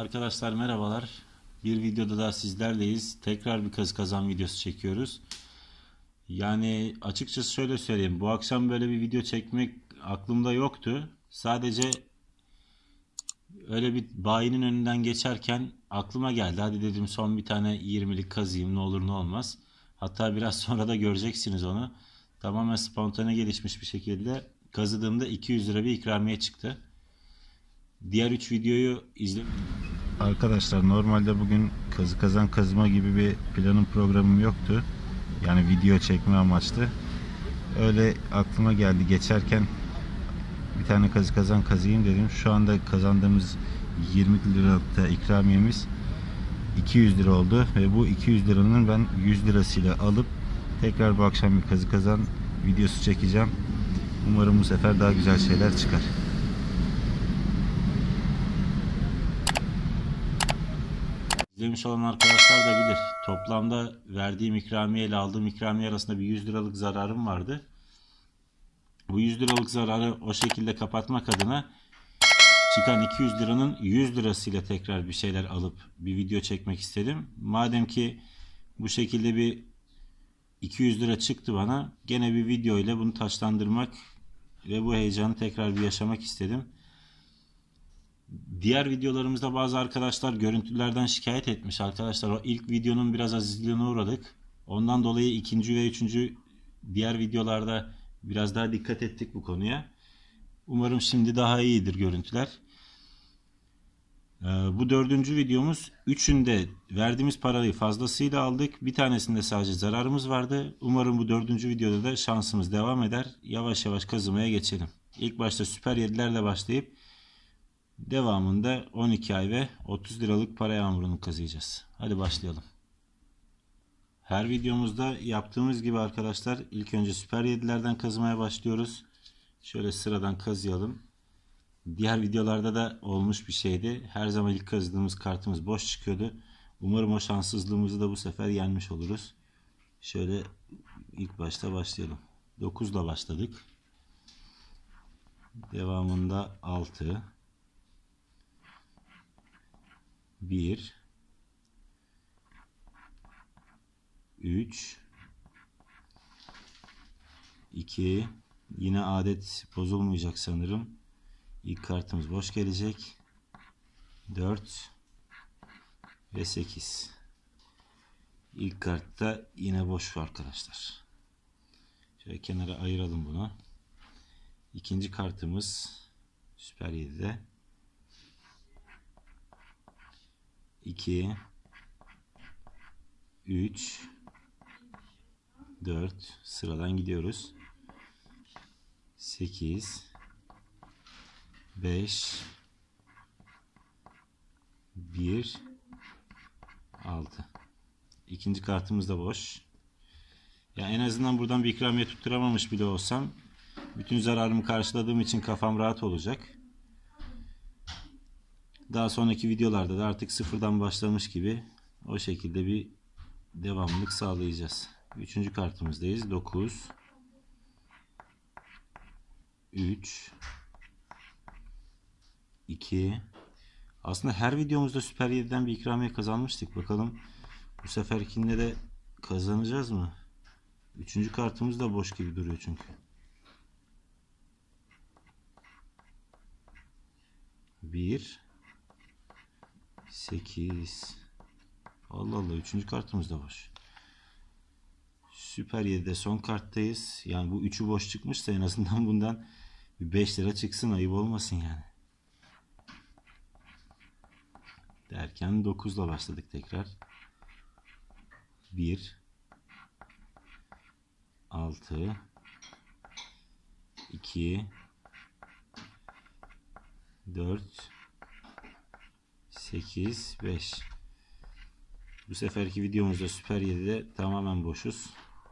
Arkadaşlar merhabalar. Bir videoda da sizlerleyiz. Tekrar bir kazı kazan videosu çekiyoruz. Yani açıkçası şöyle söyleyeyim. Bu akşam böyle bir video çekmek aklımda yoktu. Sadece öyle bir bayinin önünden geçerken aklıma geldi. Hadi dedim son bir tane 20'lik kazıyım, ne olur ne olmaz. Hatta biraz sonra da göreceksiniz onu. Tamamen spontane gelişmiş bir şekilde kazıdığımda 200 lira bir ikramiye çıktı. Diğer 3 videoyu izle. Arkadaşlar normalde bugün kazı kazan kazma gibi bir planım programım yoktu. Yani video çekme amaçlı. Öyle aklıma geldi geçerken bir tane kazı kazan kazıyım dedim. Şu anda kazandığımız 20 liralıkta ikramiyemiz 200 lira oldu ve bu 200 liranın ben 100 lirasıyla alıp tekrar bu akşam bir kazı kazan videosu çekeceğim. Umarım bu sefer daha güzel şeyler çıkar. İzlemiş olan arkadaşlar da bilir. Toplamda verdiğim ikramiye ile aldığım ikramiye arasında bir 100 liralık zararım vardı. Bu 100 liralık zararı o şekilde kapatmak adına çıkan 200 liranın 100 lirasıyla tekrar bir şeyler alıp bir video çekmek istedim. Madem ki bu şekilde bir 200 lira çıktı bana, gene bir video ile bunu taçlandırmak ve bu heyecanı tekrar bir yaşamak istedim. Diğer videolarımızda bazı arkadaşlar görüntülerden şikayet etmiş arkadaşlar. O ilk videonun biraz azizliğine uğradık. Ondan dolayı ikinci ve üçüncü diğer videolarda biraz daha dikkat ettik bu konuya. Umarım şimdi daha iyidir görüntüler. Bu dördüncü videomuz. Üçünde verdiğimiz parayı fazlasıyla aldık. Bir tanesinde sadece zararımız vardı. Umarım bu dördüncü videoda da şansımız devam eder. Yavaş yavaş kazımaya geçelim. İlk başta süper 7'lerle başlayıp devamında 12 ay ve 30 liralık para yağmurunu kazıyacağız. Hadi başlayalım. Her videomuzda yaptığımız gibi arkadaşlar ilk önce süper 7'lerden kazımaya başlıyoruz. Şöyle sıradan kazıyalım. Diğer videolarda da olmuş bir şeydi. Her zaman ilk kazıdığımız kartımız boş çıkıyordu. Umarım o şanssızlığımızı da bu sefer yenmiş oluruz. Şöyle ilk başta başlayalım. 9 ile başladık. Devamında 6, 1, 3, 2, yine adet bozulmayacak sanırım. İlk kartımız boş gelecek. 4 ve 8. İlk kartta yine boş var arkadaşlar. Şöyle kenara ayıralım bunu. İkinci kartımız süper 7'de. 2, 3, 4 sıradan gidiyoruz. 8, 5, 1, 6. İkinci kartımız da boş. Ya en azından buradan bir ikramiye tutturamamış bile olsam bütün zararımı karşıladığım için kafam rahat olacak. Daha sonraki videolarda da artık sıfırdan başlamış gibi o şekilde bir devamlılık sağlayacağız. Üçüncü kartımızdayız. 9, 3, 2. Aslında her videomuzda Süper 7'den bir ikramiye kazanmıştık. Bakalım bu seferkinde de kazanacağız mı? Üçüncü kartımız da boş gibi duruyor çünkü. 1, 8. Allah Allah, üçüncü kartımız da boş. Süper 7'de son karttayız. Yani bu üçü boş çıkmışsa en azından bundan bir 5 lira çıksın, ayıp olmasın yani. Derken 9 ile başladık tekrar. 1, 6, 2, 4, 8, 5. Bu seferki videomuzda Süper 7'de tamamen boşuz.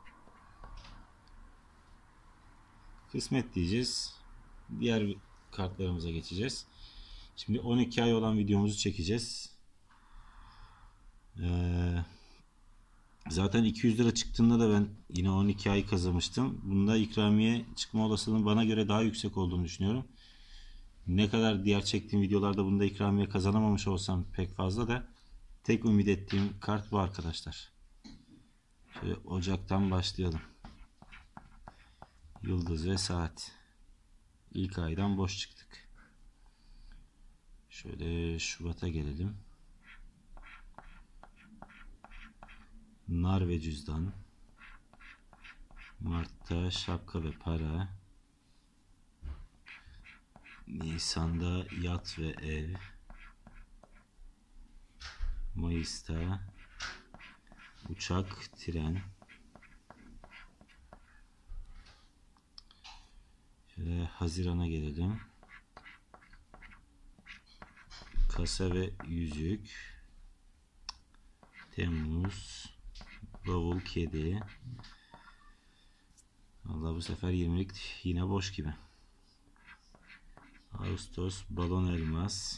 Kısmet diyeceğiz. Diğer kartlarımıza geçeceğiz. Şimdi 12 ay olan videomuzu çekeceğiz. Zaten 200 lira çıktığında da ben yine 12 ay kazanmıştım. Bunda ikramiye çıkma olasılığının bana göre daha yüksek olduğunu düşünüyorum. Ne kadar diğer çektiğim videolarda bunda ikramiye kazanamamış olsam pek fazla da tek ümit ettiğim kart bu arkadaşlar. Şöyle Ocak'tan başlayalım. Yıldız ve saat. İlk aydan boş çıktık. Şöyle Şubat'a gelelim. Nar ve cüzdan. Mart'ta şapka ve para. Nisan'da yat ve ev. Mayıs'ta uçak, tren. Şöyle Haziran'a gelelim. Kasa ve yüzük. Temmuz bavul, kedi. Vallahi bu sefer 20'lik yine boş gibi. Ağustos balon, elmas.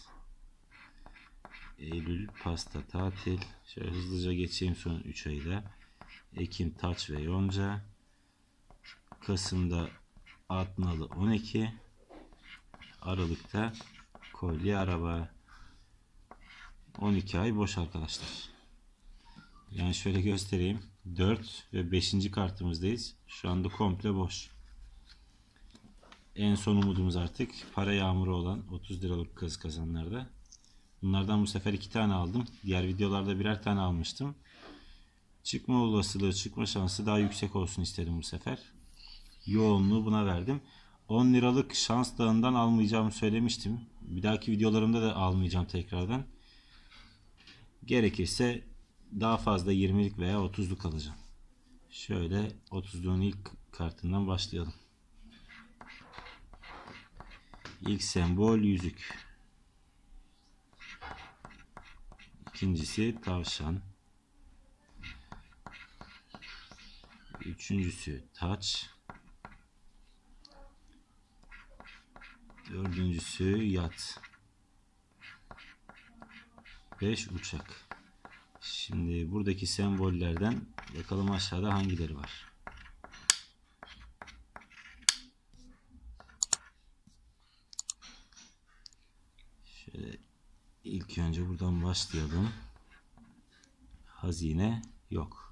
Eylül pasta, tatil. Şöyle hızlıca geçeyim son 3 ayda. Ekim taç ve yonca. Kasım'da at nalı 12. Aralık'ta kolye, araba. 12 ay boş arkadaşlar. Yani şöyle göstereyim. 4 ve 5. kartımızdayız. Şu anda komple boş. En son umudumuz artık para yağmuru olan 30 liralık kaz kazanlarda. Bunlardan bu sefer 2 tane aldım. Diğer videolarda birer tane almıştım. Çıkma olasılığı, çıkma şansı daha yüksek olsun istedim bu sefer. Yoğunluğu buna verdim. 10 liralık şans dağından almayacağımı söylemiştim. Bir dahaki videolarımda da almayacağım tekrardan. Gerekirse daha fazla 20'lik veya 30'luk alacağım. Şöyle 30'luğun ilk kartından başlayalım. İlk sembol yüzük. İkincisi tavşan. Üçüncüsü taç. Dördüncüsü yat. 5 uçak. Şimdi buradaki sembollerden bakalım aşağıda hangileri var. Şöyle ilk önce buradan başlayalım. Hazine yok.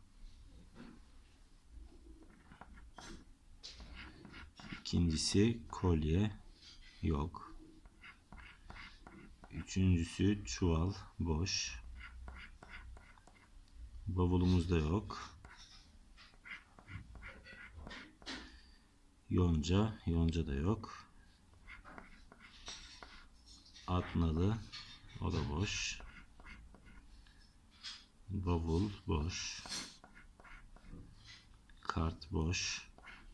İkincisi kolye yok. Üçüncüsü çuval boş. Bavulumuz da yok. Yonca da yok. At nalı, o da boş. Bavul boş. Kart boş.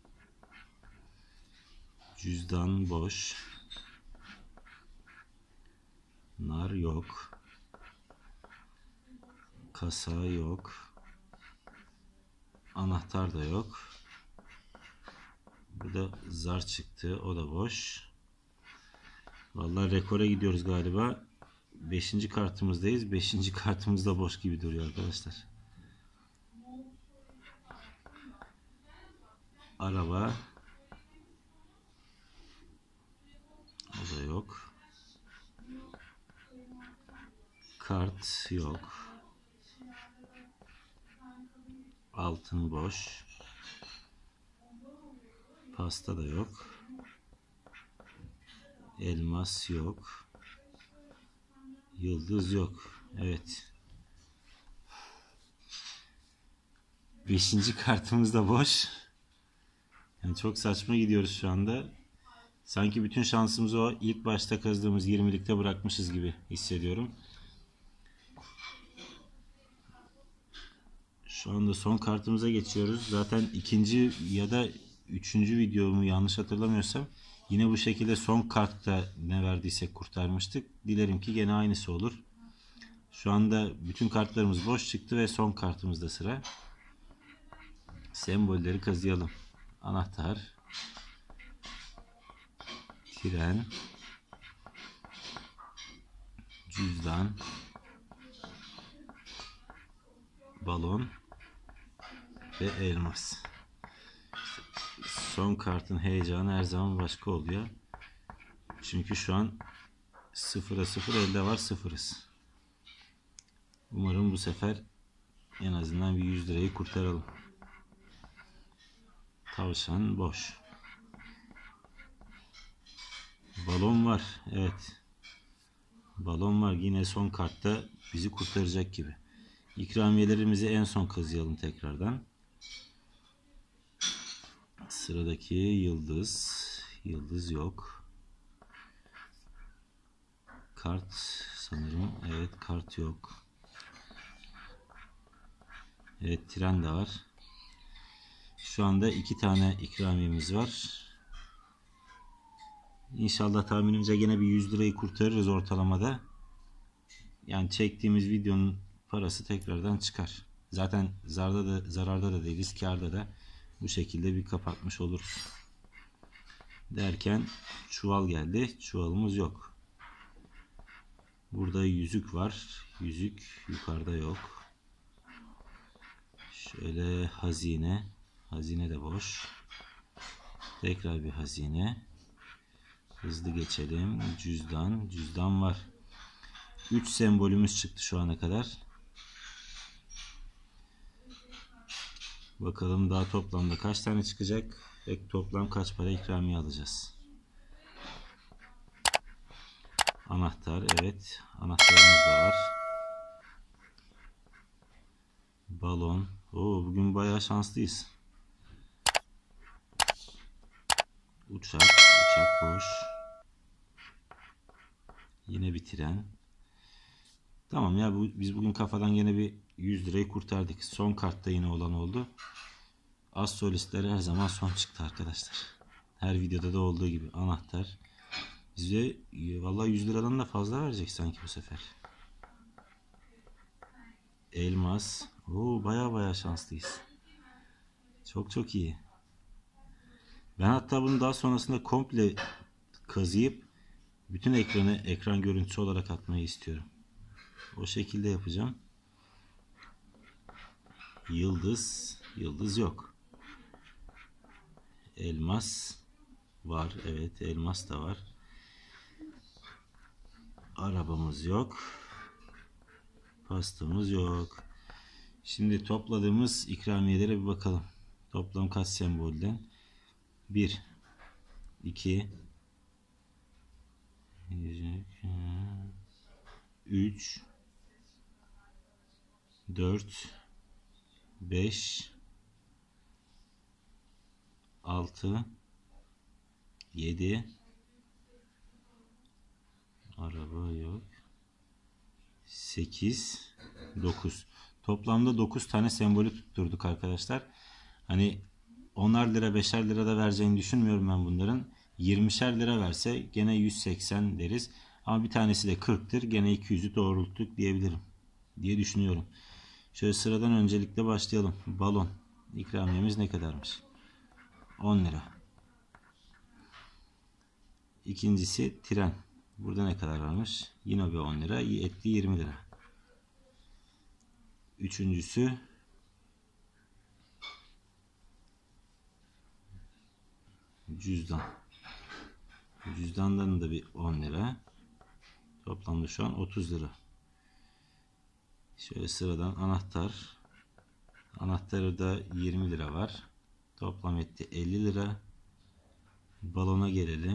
Cüzdan boş. Nar yok. Kasa yok. Anahtar da yok. Burada zar çıktı, o da boş. Vallahi rekora gidiyoruz galiba. 5. kartımızdayız. 5. kartımız da boş gibi duruyor arkadaşlar. Araba. O da yok. Kart yok. Altın boş. Pasta da yok. Elmas yok. Yıldız yok. Evet. 5. kartımız da boş. Yani çok saçma gidiyoruz şu anda. Sanki bütün şansımızı o ilk başta kazdığımız 20'likte bırakmışız gibi hissediyorum. Şu anda son kartımıza geçiyoruz. Zaten ikinci ya da üçüncü videomu yanlış hatırlamıyorsam yine bu şekilde son kartta ne verdiysek kurtarmıştık. Dilerim ki gene aynısı olur. Şu anda bütün kartlarımız boş çıktı ve son kartımızda sıra. Sembolleri kazıyalım. Anahtar, tren, cüzdan, balon ve elmas. Son kartın heyecanı her zaman başka oluyor. çünkü şu an 0'a 0, elde var 0'ız. Umarım bu sefer en azından bir 100 lirayı kurtaralım. Tavşan boş. Balon var. Evet. Balon var. Yine son kartta bizi kurtaracak gibi. İkramiyelerimizi en son kazıyalım tekrardan. Sıradaki yıldız. Yıldız yok. Kart sanırım. Evet, kart yok. Evet, tren de var. Şu anda 2 tane ikramiyemiz var. İnşallah tahminimce gene bir 100 lirayı kurtarırız ortalamada. Yani çektiğimiz videonun parası tekrardan çıkar. Zaten zararda da değiliz, kârda da. Bu şekilde bir kapatmış oluruz. Derken çuval geldi. Çuvalımız yok. Burada yüzük var. Yüzük yukarıda yok. Şöyle hazine. Hazine de boş. Tekrar bir hazine. Hızlı geçelim. Cüzdan. Cüzdan var. 3 sembolümüz çıktı şu ana kadar. Bakalım daha toplamda kaç tane çıkacak ve toplam kaç para ikramiye alacağız. Anahtar, evet. Anahtarımız da var. Balon. Oo, bugün bayağı şanslıyız. Uçak boş. Yine bir tren. Tamam ya, biz bugün kafadan yine bir 100 lirayı kurtardık. Son kartta yine olan oldu. Az solistler her zaman son çıktı arkadaşlar. Her videoda da olduğu gibi anahtar. Bize vallahi 100 liradan da fazla verecek sanki bu sefer. Elmas. Oo, baya şanslıyız. Çok iyi. Ben hatta bunu daha sonrasında komple kazıyıp bütün ekran görüntüsü olarak atmayı istiyorum. O şekilde yapacağım. Yıldız yok. Elmas var. Evet, elmas da var. Arabamız yok. Pastamız yok. Şimdi topladığımız ikramiyelere bir bakalım. Toplam kaç sembolden? 1 2 3 4 5 6 7 araba yok, 8 9. Toplamda 9 tane sembolü tutturduk arkadaşlar. Hani 10'ar lira 5'er lira da vereceğini düşünmüyorum ben bunların. 20'şer lira verse gene 180 deriz. Ama bir tanesi de 40'tır. Gene 200'ü doğrulttuk diyebilirim diye düşünüyorum. Şöyle sıradan öncelikle başlayalım. Balon. İkramiyemiz ne kadarmış? 10 lira. İkincisi tren. Burada ne kadar varmış? Yine bir 10 lira. Etti 20 lira. Üçüncüsü cüzdan. Cüzdandan da bir 10 lira. Toplamda şu an 30 lira. Şöyle sıradan anahtar. Anahtarı da 20 lira var. Toplam etti 50 lira. Balona gelelim.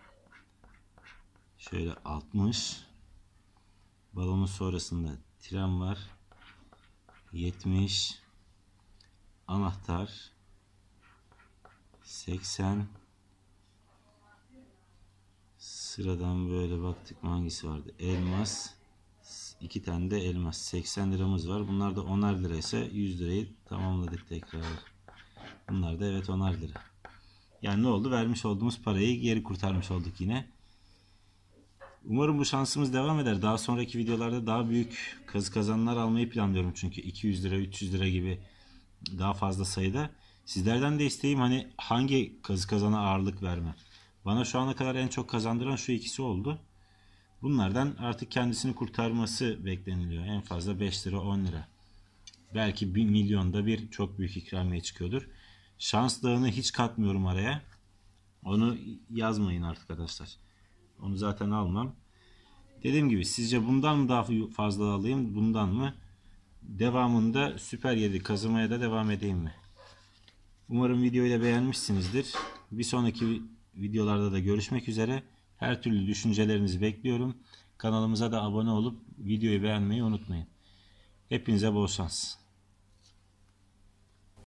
Şöyle 60. Balonun sonrasında tren var. 70. Anahtar 80. Sıradan böyle baktık mı hangisi vardı? Elmas. 2 tane de elmas. 80 liramız var. Bunlar da 10'ar lira ise 100 lirayı tamamladık tekrar. Bunlar da evet 10'ar lira. Yani ne oldu? Vermiş olduğumuz parayı geri kurtarmış olduk yine. Umarım bu şansımız devam eder. Daha sonraki videolarda daha büyük kazı kazanlar almayı planlıyorum. Çünkü 200 lira 300 lira gibi daha fazla sayıda. Sizlerden de isteğim hani hangi kazı kazana ağırlık verme. Bana şu ana kadar en çok kazandıran şu ikisi oldu. Bunlardan artık kendisini kurtarması bekleniliyor. En fazla 5 lira 10 lira. Belki 1 milyonda bir çok büyük ikramiye çıkıyordur. Şans dağını hiç katmıyorum araya. Onu yazmayın arkadaşlar. Onu zaten almam. Dediğim gibi sizce bundan mı daha fazla alayım, bundan mı? Devamında Süper 7 kazımaya da devam edeyim mi? Umarım videoyu da beğenmişsinizdir. Bir sonraki videolarda da görüşmek üzere. Her türlü düşüncelerinizi bekliyorum. Kanalımıza da abone olup videoyu beğenmeyi unutmayın. Hepinize bol şans.